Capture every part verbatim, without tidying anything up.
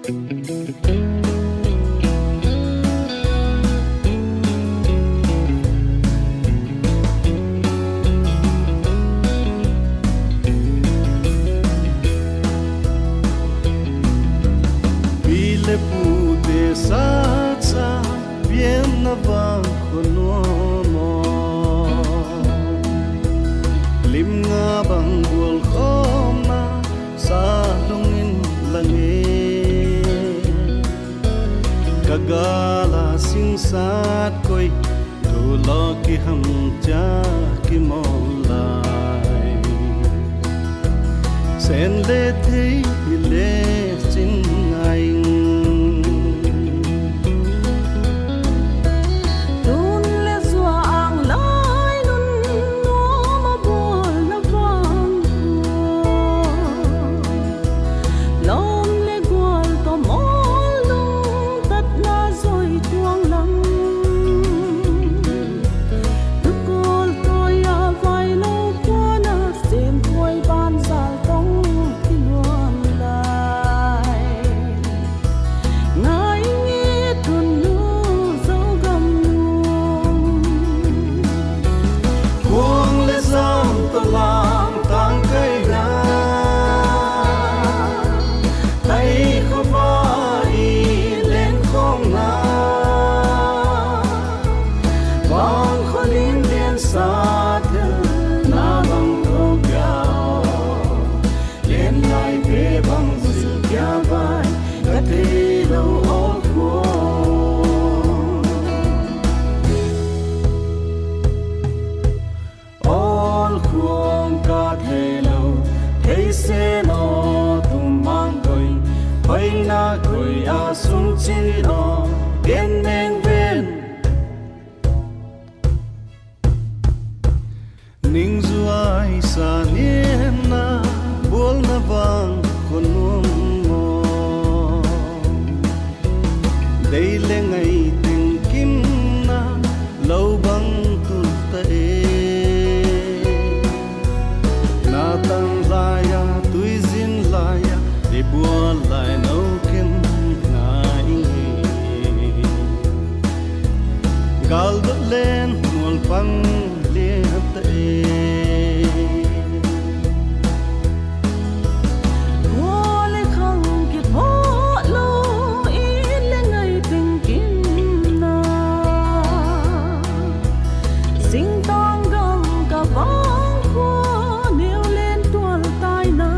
Gala sing sát koi tu lo ki ham cha ki molai sen le thi le sin ai tun le zua ang lai nun no ma bol na bang lom le gwal to mo sung chi no gen neng ven ning zuai sa nien na bol na bang kon mo dei le ngai ting kim na lâu bang tu ta e na tang la ya tui zin la ya de bua lai no gal dot len mol pang le ta e wole khang ki bo lo i le ngai ting kin na sing tong gam ka bang ko neu len tual tai na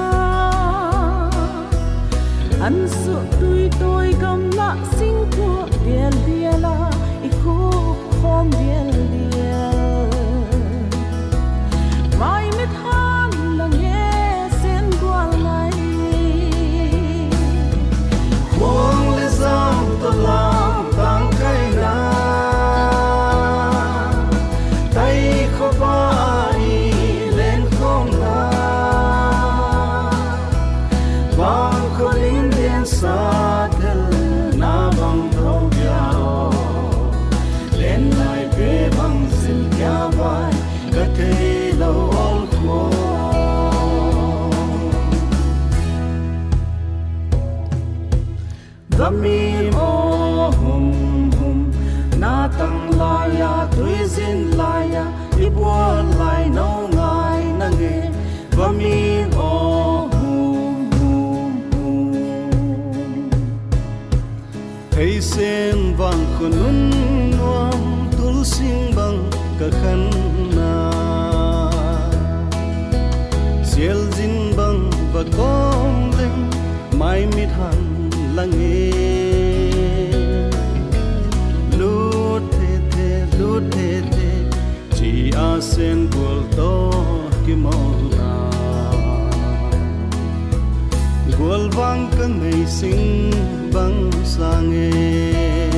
an su tui toi gam la sing ko biel biela khom biel biel mai mit han la nge sen gwal ngai khong le zam to lam tang kai na tai kho ba i len khom na bang kho lin den sa del na bang tho bia mi mo hum hum na tang la ya tui zin la ya i bua lai no ngai na nge va mi mo hum hum hum thei sen vang kunun nuam tul sing bang ka khan na siel zin bang va kong leng mai mit han lange lut the the lut the the chi a sen bul to ki mola gol wang ka ngai sing bang sange